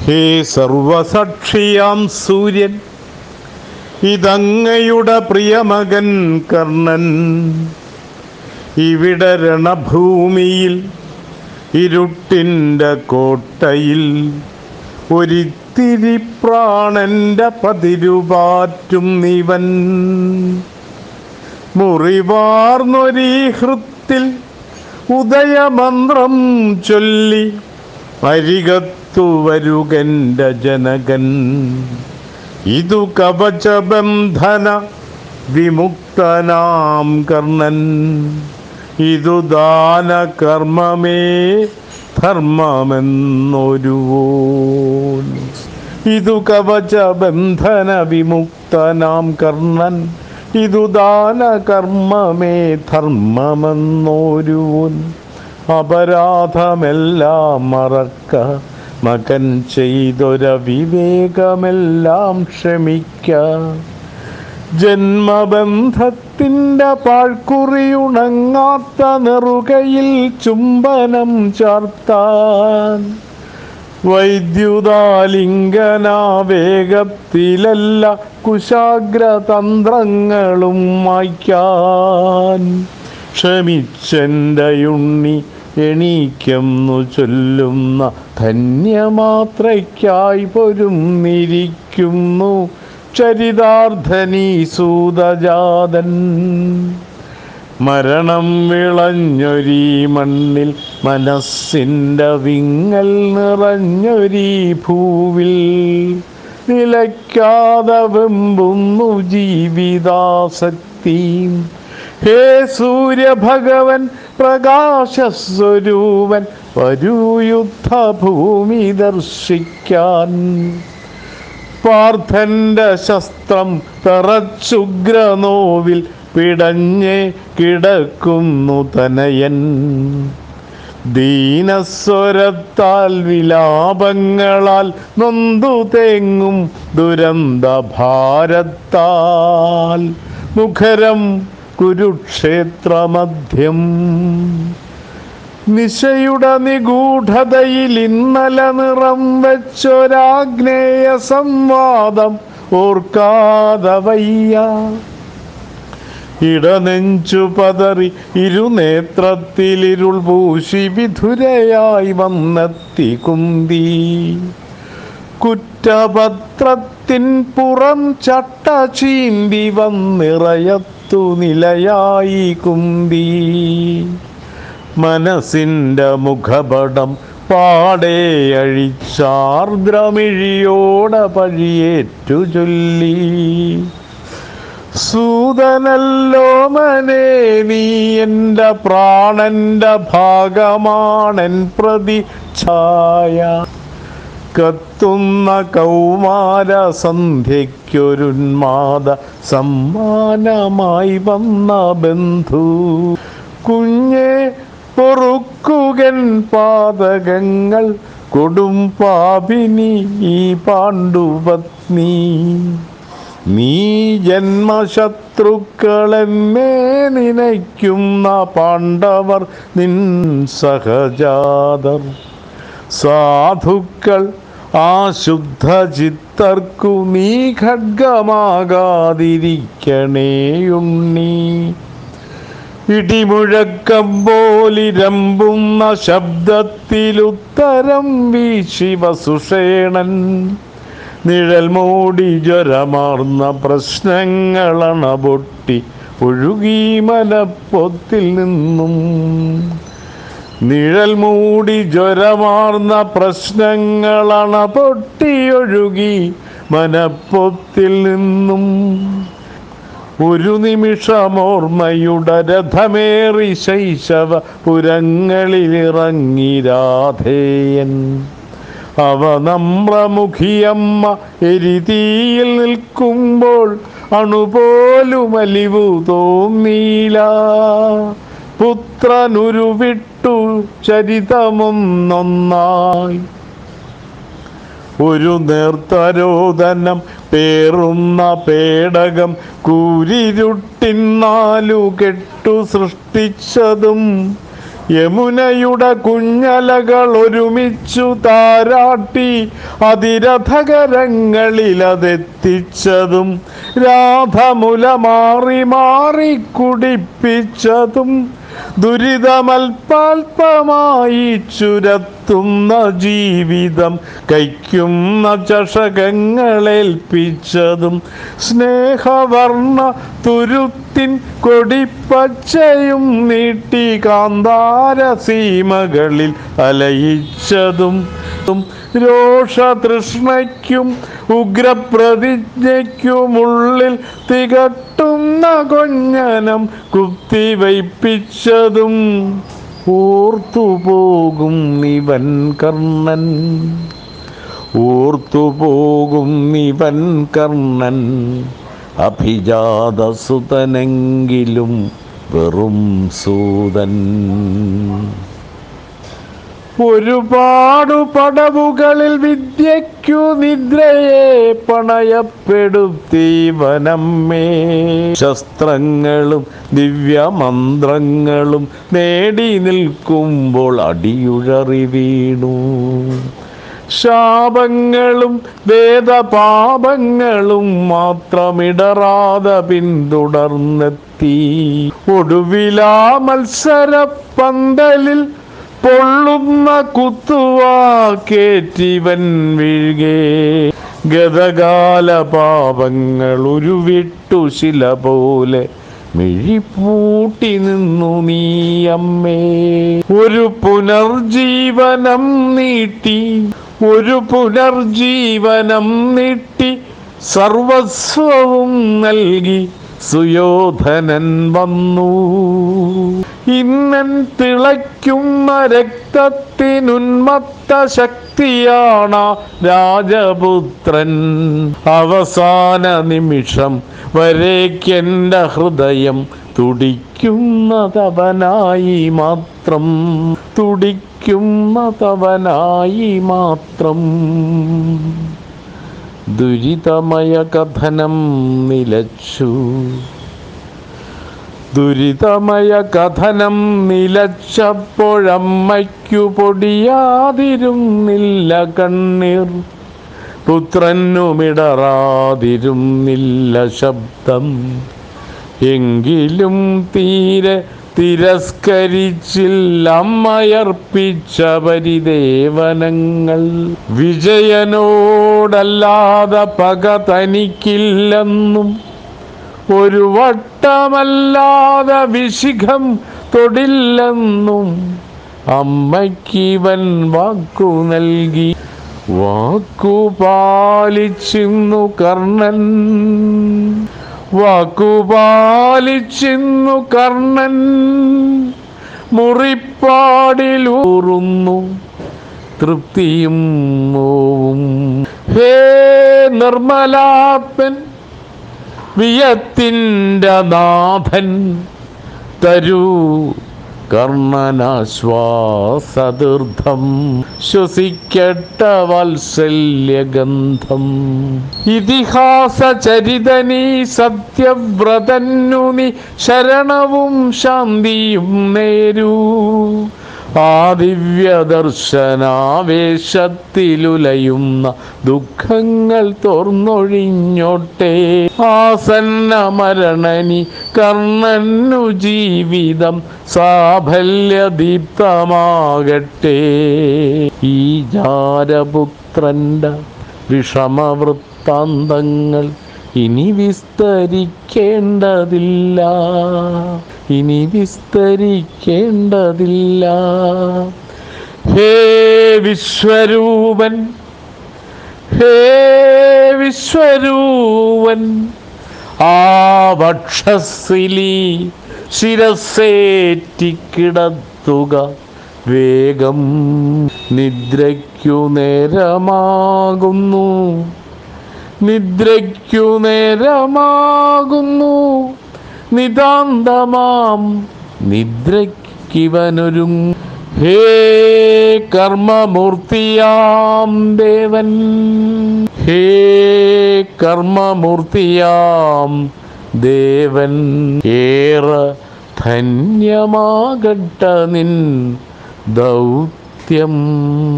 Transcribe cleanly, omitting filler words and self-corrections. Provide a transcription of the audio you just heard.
ഹേ സർവസാക്ഷിയാം സൂര്യൻ, ഇതങ്ങയുടെ പ്രിയമകൻ കർണൻ. ഇവിടെ രണഭൂമിയിൽ ഇരുട്ടിൻ്റെ കോട്ടയിൽ ഒരിത്തിരി പ്രാണന്റെ പതിരുപാറ്റും ഇവൻ. മുറിവാർന്നൊരീ ഹൃത്തിൽ ഉദയമന്ത്രം ചൊല്ലി അരികത്തു വരുകൻ്റെ ജനകൻ. ഇതു കവചബന്ധന വിമുക്തനാം കർണൻ. ഇതു ദാനകർമ്മമേ ധർമ്മമെന്നൊരുവോൻ. ഇതു കവചബന്ധന വിമുക്തനാം കർണൻ. ഇതു ദാനകർമ്മമേ ധർമ്മമെന്നൊരുവൻ. അപരാധമെല്ലാം മറക്ക, മകൻ ചെയ്തൊരവിവേകമെല്ലാം ക്ഷമിക്ക. ജന്മബന്ധത്തിൻ്റെ പാഴ്ക്കുറിയുണങ്ങാത്ത നെറുകയിൽ ചുംബനം ചാർത്താൻ, വൈദ്യുതാലിംഗനാവേഗത്തിലല്ല കുശാഗ്രതന്ത്രങ്ങളും മായ്ക്കാൻ. ക്ഷമിച്ചെൻ്റെയുണ്ണി എണീക്കെന്നു ചൊല്ലുന്ന ധന്യമാത്രയ്ക്കായി പൊരുന്നിരിക്കുന്നു ചരിതാർത്ഥനീ സൂതജാതൻ. മരണം വിളഞ്ഞൊരീ മണ്ണിൽ മനസ്സിൻ്റെ വിങ്ങൽ നിറഞ്ഞൊരീ ഭൂവിൽ നിലയ്ക്കാതെ വെമ്പുന്നു ജീവിതാസക്തി. ഹേ സൂര്യഭഗവൻ പ്രകാശസ്വരൂപൻ, വരൂ യുദ്ധഭൂമി ദർശിക്കാൻ. പാർത്ഥന്റെ ശസ്ത്രം തറച്ചുഗ്രനോവിൽ പിടഞ്ഞേ കിടക്കുന്നു തനയൻ. ദീനസ്വരത്താൽ വിലാപങ്ങളാൽ നൊന്തു തേങ്ങും ദുരന്ത ഭാരത്താൽ മുഖരം കുരുക്ഷേത്രമധ്യം. നിശയുടെ നിഗൂഢതയിൽ ഇന്നലെ നിറം വെച്ചൊരാഗ്നേയ സംവാദം ഓർക്കാതെ വയ്യ. ഇടനെഞ്ചു പതറി ഇരുനേത്രത്തിലിരുൾ പൂശി വിധുരയായി വന്നെത്തി കുന്തി. കുറ്റപത്രത്തിൻ പുറം ചട്ട ചീന്തി വന്നിറയത്തു നിലയായി കുന്തി. മനസ്സിൻ്റെ മുഖപടം പാടെ അഴിച്ചാർദ്രമിഴിയോടെ പഴിയേറ്റു ചൊല്ലി. സൂതനല്ലോ മനെ, നീ എൻ്റെ പ്രാണന്റെ ഭാഗമാണെൻ പ്രതിച്ഛായ. കത്തുന്ന കൗമാര സന്ധ്യയ്ക്കൊരുന്മാദ സമ്മാനമായി വന്ന ബന്ധു. കുഞ്ഞെ പൊറുക്കുകൻ പാതകങ്ങൾ, കൊടും പാപിനി ഈ പാണ്ഡുപത്നി. നീ ജന്മശത്രുക്കളെന്നേ നിനയ്ക്കുന്ന പാണ്ഡവർ നിൻ സഹജാതർ. സാധുക്കൾ ആശുദ്ധ ചിത്തർക്കു നീ ഖഡ്ഗമാകാതിരിക്കണേയുണ്ണി. ഇടിമുഴക്കം പോലിരമ്പുന്ന ശബ്ദത്തിലുത്തരം വീശി വസുഷേണൻ. നിഴൽ മൂടി ജ്വരമാർന്ന പ്രശ്നങ്ങളണപൊട്ടി ഒഴുകി മനപ്പൊത്തിൽ നിന്നും. നിഴൽ മൂടി ജ്വരമാർന്ന പ്രശ്നങ്ങളണപൊട്ടി ഒഴുകി മനപ്പൊത്തിൽ നിന്നും. ഒരു നിമിഷമോർമ്മയുടെ രഥമേറി ശൈശവ പുരങ്ങളിലിറങ്ങി രാധേയൻ. അവ നമ്രമുഖിയമ്മ എരിതീയിൽ നിൽക്കുമ്പോൾ അണുപോലും അലിവു തോന്നീല. പുത്രനുരുവിട്ടു ചരിതമൊന്നൊന്നായി. ഒരു നേർത്തരോദനം പേറുന്ന പേടകം കൂരിരുട്ടിൻ നാലു കെട്ടു സൃഷ്ടിച്ചതും യമുനയുടെ കുഞ്ഞലകൾ ഒരുമിച്ചു താരാട്ടി അതിരഥകരങ്ങളിലതെത്തിച്ചതും രാധമുല മാറി മാറി കുടിപ്പിച്ചതും ദുരിതമൽപാൽപമായി ചുരത്തുന്ന ജീവിതം കൈക്കുന്ന ചഷകങ്ങളേൽപ്പിച്ചതും സ്നേഹവർണ്ണ തുരുത്തിൻ കൊടിപ്പച്ചയും നീട്ടി കാന്താരസീമകളിൽ അലയിച്ചതും രോഷതൃഷ്ണയ്ക്കും ഉഗ്രപ്രതിജ്ഞയ്ക്കുമുള്ളിൽ തികട്ടുന്ന കൊഞ്ഞനം കുത്തിവയ്പ്പിച്ചതും ഓർത്തുപോകും ഇവൻ കർണൻ, ഓർത്തുപോകും ഇവൻ കർണൻ, അഭിജാതസുതനെങ്കിലും വെറും സൂതൻ. ഒരുപാടു പടവുകളിൽ വിദ്യയ്ക്കു നിദ്രയെ പണയപ്പെടുത്തീവനമ്മേ, ശസ്ത്രങ്ങളും ദിവ്യമന്ത്രങ്ങളും നേടി നിൽക്കുമ്പോൾ അടിയുഴറി വീണു. ശാപങ്ങളും വേദപാപങ്ങളും മാത്രമിടറാതെ പിന്തുടർന്നെത്തി. ഒടുവിലാ മത്സര പന്തലിൽ പൊള്ളുന്ന കുത്തുവാക്കേറ്റിവൻ വീഴ്കേ. ഗതകാല പാപങ്ങൾ ഉരുവിട്ടു ശില പോലെ മിഴിപ്പൂട്ടി നിന്നു നീ അമ്മേ. ഒരു പുനർജീവനം നീട്ടി, ഒരു പുനർജീവനം നീട്ടി സർവസ്വവും നൽകി സുയോധനൻ വന്നു. ഇന്നൻ തിളയ്ക്കുന്ന രക്തത്തിനുന്മത്ത ശക്തിയാണ് രാജപുത്രൻ. അവസാന നിമിഷം വരേക്കെൻ്റെ ഹൃദയം തുടിക്കുന്നതവനായി മാത്രം, തുടിക്കുന്നതവനായി മാത്രം. ദുരിതമയ കഥനം നിലച്ചു, ദുരിതമയ കഥനം നിലച്ചപ്പോഴമ്മയ്ക്കു പൊടിയാതിരുന്നില്ല കണ്ണീർ, പുത്രനുമിടറാതിരുന്നില്ല ശബ്ദം. എങ്കിലും തീരെ തിരസ്കരിച്ചില്ല അമ്മയർപ്പിച്ച പരിദേവനങ്ങൾ. വിജയനോടല്ലാതെ പക തനിക്കില്ലെന്നും ഒരു വട്ടമല്ലാതെ വിശിഖം തൊടില്ലെന്നും അമ്മയ്ക്കിവൻ വാക്കു നൽകി. വാക്കു പാലിച്ചിന്നു കർണൻ, വാക്കു പാലിച്ചിന്നു കർണൻ. മുറിപ്പാടിലൂറുന്നു തൃപ്തിയും മോവും. ഹേ നിർമ്മലാത്മൻ, വിയത്തിൻ്റെ നാഥൻ, തരൂ കർണനാശ്വാസതീർത്ഥം. ശ്വസിക്കട്ട വാത്സല്യഗന്ധം. ഇതിഹാസ ചരിതനീ സത്യവ്രതന്നു നീ ശരണവും ശാന്തിയും നേരൂ. ആ ദിവ്യദർശനാവേശത്തിലുലയുന്ന ദുഃഖങ്ങൾ തോർന്നൊഴിഞ്ഞോട്ടെ. ആസന്ന മരണനി കർണനു ജീവിതം സാഫല്യദീപ്തമാകട്ടെ. ഈ ജാരപുത്രൻ്റെ വിഷമവൃത്താന്തങ്ങൾ ഇനി വിസ്തരിക്കേണ്ടതില്ല, ഇനി വിസ്തരിക്കേണ്ടതില്ല. ഹേ വിശ്വരൂപൻ, ഹേ വിശ്വരൂപൻ, ആ വക്ഷസ്സിലി ശിരസ്സേറ്റിക്കിടത്തുക വേഗം. നിദ്രയ്ക്കു നേരമാകുന്നു, നിദ്രയ്ക്കു നേരമാകുന്നു. നിതാന്തമാം നിദ്രയ്ക്കിവനൊരും. ഹേ കർമ്മമൂർത്തിയാം ദേവൻ, ഹേ കർമ്മമൂർത്തിയാം ദേവൻ. ഏറെ ധന്യമാകട്ട നിൻ ദൗത്യം.